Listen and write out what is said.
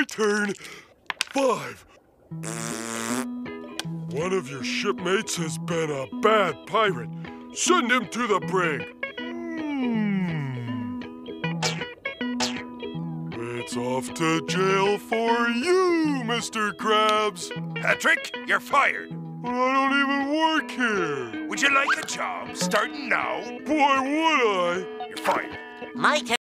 My turn. 5. One of your shipmates has been a bad pirate. Send him to the brig. It's off to jail for you, Mr. Krabs. Patrick, you're fired. But I don't even work here. Would you like a job starting now? Boy, would I. You're fired. My turn.